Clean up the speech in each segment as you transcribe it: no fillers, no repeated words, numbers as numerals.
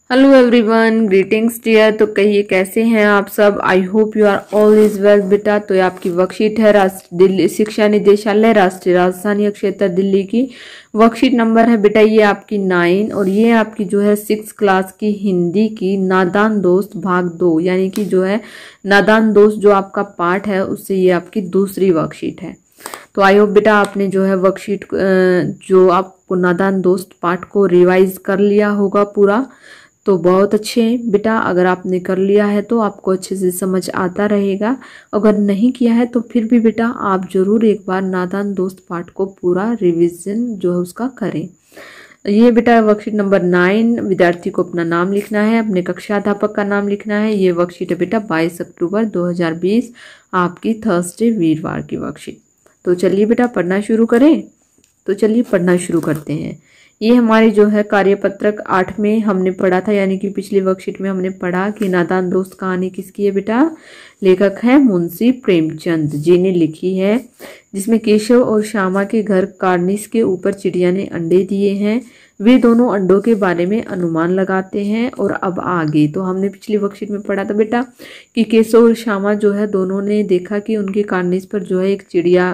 Hello everyone, greetings dear. तो कहिए कैसे हैं आप सब। I hope you are all is well बेटा। तो ये आपकी वर्कशीट है दिल्ली शिक्षा निदेशालय राष्ट्रीय राजधानी क्षेत्र दिल्ली की। वर्कशीट नंबर है बेटा ये आपकी 9 और ये आपकी जो है 6 क्लास की हिंदी की नादान दोस्त भाग 2 यानी कि जो है नादान दोस्त जो आपका पार्ट है उससे ये आपकी दूसरी वर्कशीट है। तो आई होप बेटा आपने जो है वर्कशीट जो आपको नादान दोस्त पार्ट को रिवाइज कर लिया होगा पूरा। तो बहुत अच्छे बेटा, अगर आपने कर लिया है तो आपको अच्छे से समझ आता रहेगा। अगर नहीं किया है तो फिर भी बेटा आप जरूर एक बार नादान दोस्त पार्ट को पूरा रिवीजन जो है उसका करें। ये बेटा वर्कशीट नंबर 9। विद्यार्थी को अपना नाम लिखना है, अपने कक्षा अध्यापक का नाम लिखना है। ये वर्कशीट है बेटा 22 अक्टूबर 2020 आपकी थर्सडे वीरवार की वर्कशीट। तो चलिए बेटा पढ़ना शुरू करें। तो चलिए पढ़ना शुरू करते हैं। ये हमारे जो है कार्यपत्रक 8 में हमने पढ़ा था, यानी कि पिछली वर्कशीट में हमने पढ़ा कि नादान दोस्त कहानी किसकी है बेटा। लेखक है मुंशी प्रेमचंद जी ने लिखी है, जिसमें केशव और श्यामा के घर कार्निस के ऊपर चिड़िया ने अंडे दिए हैं। वे दोनों अंडों के बारे में अनुमान लगाते हैं। और अब आगे तो हमने पिछली वर्कशीट में पढ़ा था बेटा कि केशव और श्यामा जो है दोनों ने देखा कि उनके कार्निस पर जो है एक चिड़िया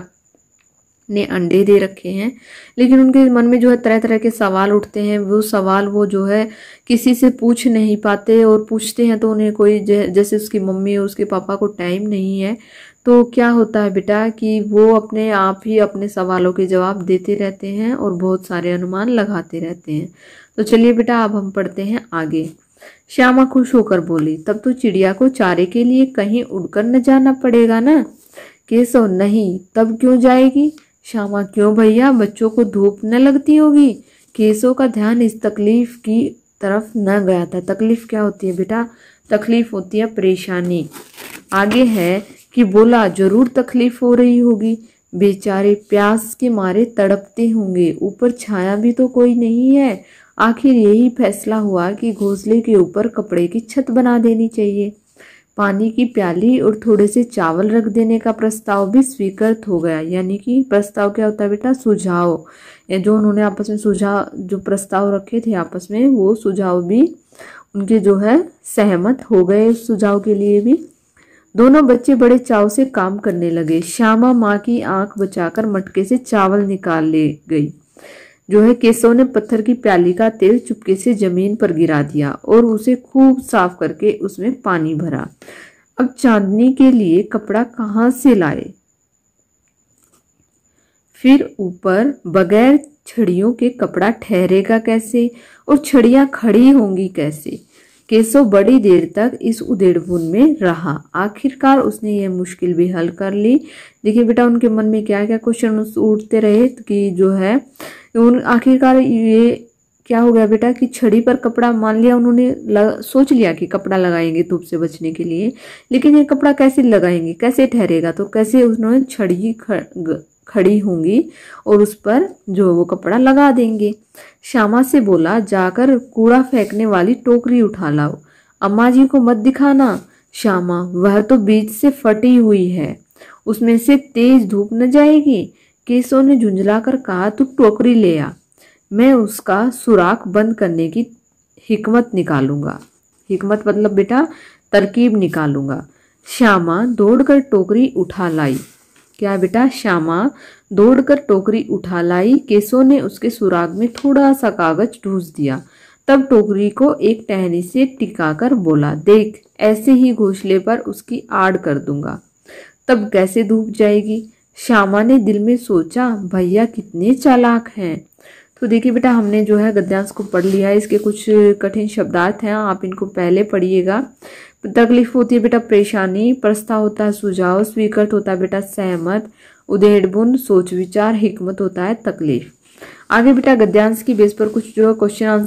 ने अंडे दे रखे हैं, लेकिन उनके मन में जो है तरह तरह के सवाल उठते हैं। वो सवाल वो जो है किसी से पूछ नहीं पाते, और पूछते हैं तो उन्हें कोई जैसे उसकी मम्मी और उसके पापा को टाइम नहीं है। तो क्या होता है बेटा कि वो अपने आप ही अपने सवालों के जवाब देते रहते हैं और बहुत सारे अनुमान लगाते रहते हैं। तो चलिए बेटा अब हम पढ़ते हैं आगे। श्यामा खुश होकर बोली, तब तो चिड़िया को चारे के लिए कहीं उड़कर न जाना पड़ेगा ना। केशव, नहीं, तब क्यों जाएगी। श्यामा, क्यों भैया, बच्चों को धूप न लगती होगी। केशव का ध्यान इस तकलीफ की तरफ न गया था। तकलीफ क्या होती है बेटा, तकलीफ होती है परेशानी। आगे है कि बोला, जरूर तकलीफ हो रही होगी, बेचारे प्यास के मारे तड़पते होंगे, ऊपर छाया भी तो कोई नहीं है। आखिर यही फैसला हुआ कि घोंसले के ऊपर कपड़े की छत बना देनी चाहिए। पानी की प्याली और थोड़े से चावल रख देने का प्रस्ताव भी स्वीकृत हो गया। यानी कि प्रस्ताव क्या होता है बेटा, सुझाव। जो उन्होंने आपस में सुझाव जो प्रस्ताव रखे थे आपस में, वो सुझाव भी उनके जो है सहमत हो गए उस सुझाव के लिए भी। दोनों बच्चे बड़े चाव से काम करने लगे। श्यामा माँ की आंख बचाकर मटके से चावल निकाल ले गई। जो है केशव ने पत्थर की प्याली का तेल चुपके से जमीन पर गिरा दिया और उसे खूब साफ करके उसमें पानी भरा। अब चांदनी के लिए कपड़ा कहाँ से लाए, फिर ऊपर बगैर छड़ियों के कपड़ा ठहरेगा कैसे, और छड़ियां खड़ी होंगी कैसे। केशव बड़ी देर तक इस उधेड़बुन में रहा। आखिरकार उसने यह मुश्किल भी हल कर ली। देखिए बेटा उनके मन में क्या क्या क्वेश्चन उठते रहे कि जो है आखिरकार ये क्या हो गया बेटा कि छड़ी पर कपड़ा, मान लिया उन्होंने सोच लिया कि कपड़ा लगाएंगे धूप से बचने के लिए, लेकिन ये कपड़ा कैसे लगाएंगे, कैसे ठहरेगा। तो कैसे उन्होंने छड़ी खड़ी होंगी और उस पर जो वो कपड़ा लगा देंगे। श्यामा से बोला, जाकर कूड़ा फेंकने वाली टोकरी उठा लाओ। अम्मा जी को मत दिखाना। श्यामा, वह तो बीच से फटी हुई है, उसमें से तेज धूप न जाएगी। केशव ने झुंझलाकर कहा, तू टोकरी ले आ, मैं उसका सुराख बंद करने की हिकमत निकालूंगा। हिकमत मतलब बेटा तरकीब निकालूंगा। श्यामा दौड़कर टोकरी उठा लाई। क्या बेटा, श्यामा दौड़कर टोकरी उठा लाई। केशव ने उसके सुराग में थोड़ा सा कागज ठूस दिया। तब टोकरी को एक टहनी से टिकाकर बोला, देख, ऐसे ही घोंसले पर उसकी आड़ कर दूंगा, तब कैसे धूप जाएगी। श्यामा ने दिल में सोचा, भैया कितने चालाक हैं। तो देखिए बेटा हमने जो है गद्यांश को पढ़ लिया है। इसके कुछ कठिन शब्दार्थ हैं, आप इनको पहले पढ़िएगा। तकलीफ होती है बेटा परेशानी, प्रस्ताव होता है सुझाव, स्वीकृत होता है बेटा सहमत, उधेड़बुन सोच विचार, हिकमत होता है तकलीफ। आगे बेटा गद्यांश की बेस पर कुछ जो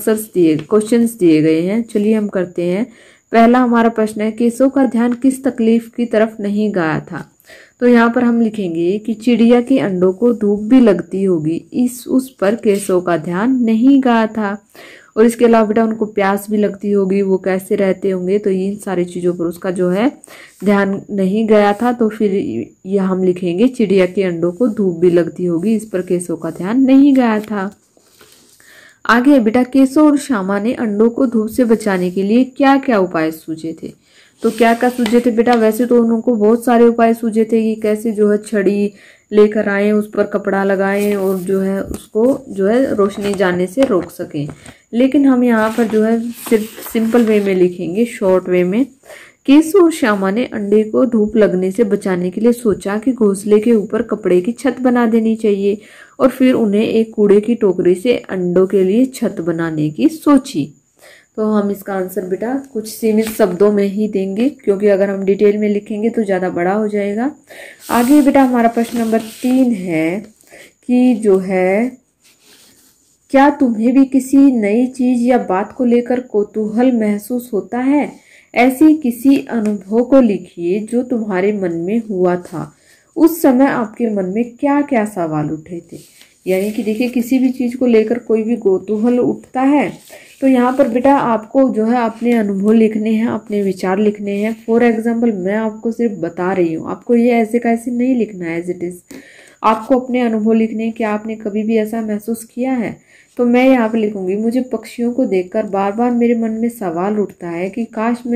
क्वेश्चंस दिए गए हैं। चलिए हम करते हैं। पहला हमारा प्रश्न है, केशव का ध्यान किस तकलीफ की तरफ नहीं गया था। तो यहाँ पर हम लिखेंगे कि चिड़िया के अंडों को धूप भी लगती होगी, उस पर केशव का ध्यान नहीं गया था। और इसके अलावा बेटा उनको प्यास भी लगती होगी, वो कैसे रहते होंगे, तो इन सारी चीज़ों पर उसका जो है ध्यान नहीं गया था। तो फिर यह हम लिखेंगे चिड़िया के अंडों को धूप भी लगती होगी, इस पर केशव का ध्यान नहीं गया था। आगे है बेटा, केशव और श्यामा ने अंडों को धूप से बचाने के लिए क्या क्या उपाय सूझे थे। तो क्या क्या सूझे थे बेटा, वैसे तो उनको बहुत सारे उपाय सूझे थे कि कैसे जो है छड़ी लेकर आए, उस पर कपड़ा लगाएं और जो है उसको जो है रोशनी जाने से रोक सकें। लेकिन हम यहाँ पर जो है सिर्फ सिंपल वे में लिखेंगे, शॉर्ट वे में। केशव और श्यामा ने अंडे को धूप लगने से बचाने के लिए सोचा कि घोंसले के ऊपर कपड़े की छत बना देनी चाहिए और फिर उन्हें एक कूड़े की टोकरी से अंडों के लिए छत बनाने की सोची। तो हम इसका आंसर बेटा कुछ सीमित शब्दों में ही देंगे, क्योंकि अगर हम डिटेल में लिखेंगे तो ज़्यादा बड़ा हो जाएगा। आगे बेटा हमारा प्रश्न नंबर 3 है कि जो है, क्या तुम्हें भी किसी नई चीज या बात को लेकर कौतूहल महसूस होता है? ऐसी किसी अनुभव को लिखिए जो तुम्हारे मन में हुआ था। उस समय आपके मन में क्या क्या सवाल उठे थे। यानी कि देखिए, किसी भी चीज को लेकर कोई भी कौतूहल उठता है तो यहाँ पर बेटा आपको जो है अपने अनुभव लिखने हैं, अपने विचार लिखने हैं। फॉर एग्जाम्पल मैं आपको सिर्फ बता रही हूँ, आपको ये ऐसे का ऐसे नहीं लिखना है एज इट इज। आपको अपने अनुभव लिखने हैं कि आपने कभी भी ऐसा महसूस किया है। तो मैं यहाँ पर लिखूंगी, मुझे पक्षियों को देखकर बार बार मेरे मन में सवाल उठता है कि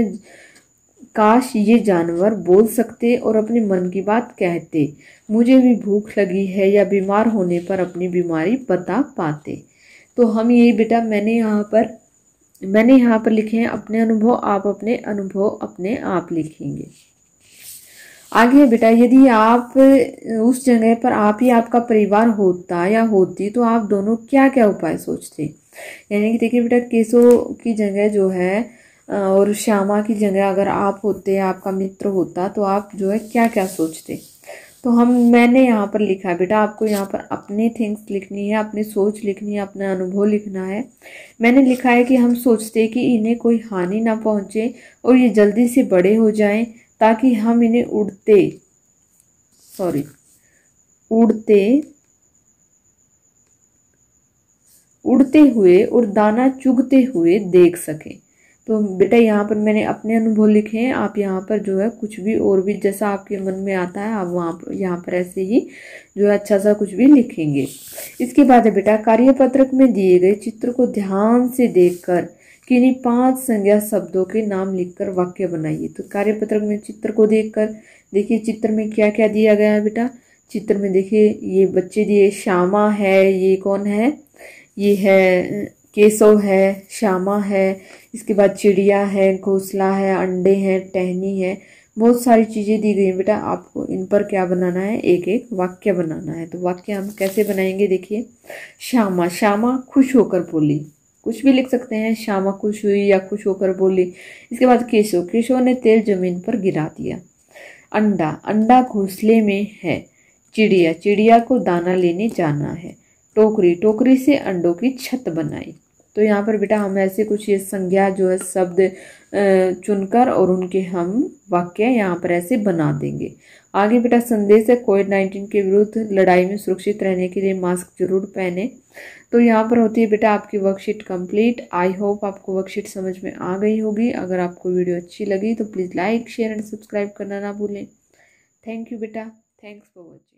काश ये जानवर बोल सकते और अपने मन की बात कहते। मुझे भी भूख लगी है या बीमार होने पर अपनी बीमारी बता पाते। तो हम यही बेटा मैंने यहाँ पर लिखे हैं अपने अनुभव। आप अपने अनुभव अपने आप लिखेंगे। आगे बेटा, यदि आप उस जगह पर आप ही आपका परिवार होता या होती तो आप दोनों क्या क्या उपाय सोचते। यानी कि देखिए बेटा, केशव की जगह जो है और श्यामा की जगह अगर आप होते, आपका मित्र होता, तो आप जो है क्या क्या सोचते। तो मैंने यहाँ पर लिखा है बेटा, आपको यहाँ पर अपनी थिंग्स लिखनी है, अपनी सोच लिखनी है, अपना अनुभव लिखना है। मैंने लिखा है कि हम सोचते कि इन्हें कोई हानि ना पहुंचे और ये जल्दी से बड़े हो जाएं ताकि हम इन्हें उड़ते हुए और दाना चुगते हुए देख सकें। तो बेटा यहाँ पर मैंने अपने अनुभव लिखे हैं। आप यहाँ पर जो है कुछ भी और भी जैसा आपके मन में आता है आप यहाँ पर ऐसे ही जो है अच्छा सा कुछ भी लिखेंगे। इसके बाद है बेटा, कार्यपत्रक में दिए गए चित्र को ध्यान से देखकर किन्हीं 5 संज्ञा शब्दों के नाम लिखकर वाक्य बनाइए। तो कार्यपत्रक में चित्र को देखकर देखिए चित्र में क्या क्या दिया गया है बेटा। चित्र में देखिए ये बच्चे दिए, श्यामा है, ये कौन है, ये है केशव है, श्यामा है, इसके बाद चिड़िया है, घोंसला है, अंडे हैं, टहनी है, बहुत सारी चीजें दी गई हैं बेटा। आपको इन पर क्या बनाना है, एक एक वाक्य बनाना है। तो वाक्य हम कैसे बनाएंगे, देखिए, श्यामा खुश होकर बोली, कुछ भी लिख सकते हैं, श्यामा खुश हुई या खुश होकर बोली। इसके बाद केशव ने तेल जमीन पर गिरा दिया। अंडा घोंसले में है। चिड़िया को दाना लेने जाना है। टोकरी से अंडों की छत बनाई। तो यहाँ पर बेटा हम ऐसे कुछ ये संज्ञा जो है शब्द चुनकर और उनके हम वाक्य यहाँ पर ऐसे बना देंगे। आगे बेटा संदेश है, कोविड-19 के विरुद्ध लड़ाई में सुरक्षित रहने के लिए मास्क जरूर पहने। तो यहाँ पर होती है बेटा आपकी वर्कशीट कंप्लीट। आई होप आपको वर्कशीट समझ में आ गई होगी। अगर आपको वीडियो अच्छी लगी तो please like share and subscribe करना ना भूलें। थैंक यू बेटा, थैंक्स फॉर वॉचिंग।